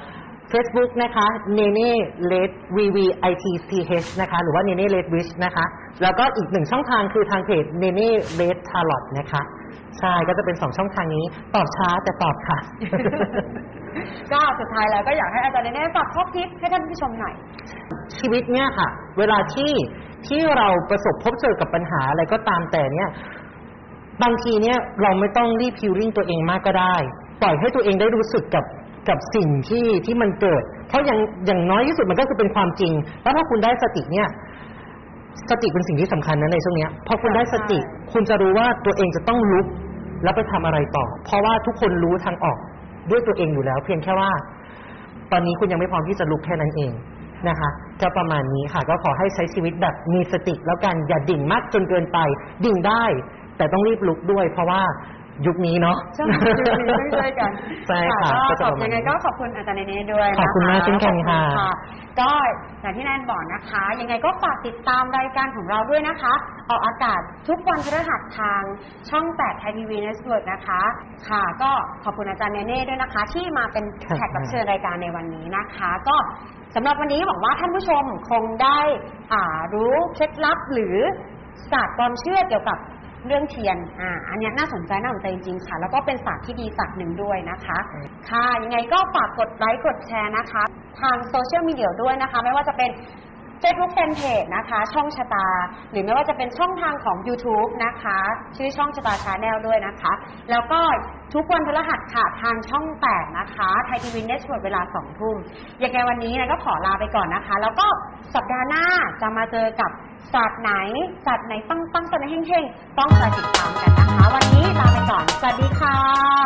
Facebook นะคะ Nene Red VVITCH นะคะหรือว่า Nene Red Wish นะคะแล้วก็อีก1ช่องทางคือทางเพจ Nene Red Tarot นะคะใช่ก็จะเป็น2ช่องทางนี้ตอบช้าแต่ตอบค่ะก็สุดท้ายแล้วก็อยากให้อาจารย์เนเน่ฝากข้อคิดให้ท่านผู้ชมหน่อยชีวิตเนี่ยค่ะเวลาที่เราประสบพบเจอกับปัญหาอะไรก็ตามแต่เนี่ยบางทีเนี่ยเราไม่ต้องรีบฮีลลิ่งตัวเองมากก็ได้ปล่อยให้ตัวเองได้รู้สึกกับสิ่งที่มันเกิดเพราะอย่างน้อยที่สุดมันก็คือเป็นความจริงแล้วถ้าคุณได้สติเนี่ยสติเป็นสิ่งที่สำคัญนะในช่วงนี้พอคุณได้สติคุณจะรู้ว่าตัวเองจะต้องลุกแล้วไปทำอะไรต่อเพราะว่าทุกคนรู้ทางออกด้วยตัวเองอยู่แล้วเพียงแค่ว่าตอนนี้คุณยังไม่พร้อมที่จะลุกแค่นั้นเองนะคะก็ประมาณนี้ค่ะก็ขอให้ใช้ชีวิตแบบมีสติแล้วกันอย่าดิ่งมากจนเกินไปดิ่งได้แต่ต้องรีบลุกด้วยเพราะว่ายุคนี้เนาะใช่ยุคนี้ต้องช่วยกันใช่ค่ะก็ขอบยังไงก็ขอบคุณอาจารย์เนเน่ด้วยนะคะขอบคุณมากเช่นกันค่ะก็อย่างที่แนนบอกนะคะยังไงก็ฝากติดตามรายการของเราด้วยนะคะออกอากาศทุกวันพฤหัสทางช่อง8 Thai TV Network นะคะค่ะก็ขอบคุณอาจารย์เนเน่ด้วยนะคะที่มาเป็นแขกรับเชิญรายการในวันนี้นะคะก็สำหรับวันนี้หวังว่าท่านผู้ชมคงได้รู้เคล็ดลับหรือศาสตร์ความเชื่อเกี่ยวกับเรื่องเทียนอันนี้น่าสนใจจริงๆค่ะแล้วก็เป็นศาสตร์ที่ดีศาสตร์หนึ่งด้วยนะคะค่ะยังไงก็ฝากกดไลค์กดแชร์นะคะทางโซเชียลมีเดียด้วยนะคะไม่ว่าจะเป็น Facebook Fanpage นะคะช่องชะตาหรือไม่ว่าจะเป็นช่องทางของ YouTube นะคะชื่อช่องชะตา Channel ด้วยนะคะแล้วก็ทุกวันพฤหัสค่ะทางช่อง8นะคะไทยทีวีเน็ตเวิร์คเวลา 20:00 นยังไงวันนี้นะก็ขอลาไปก่อนนะคะแล้วก็สัปดาห์หน้าจะมาเจอกับศาสตร์ไหนปังๆศาสตร์ไหนเฮงๆต้องคอยติดตามกันนะคะวันนี้ลาไปก่อนสวัสดีค่ะ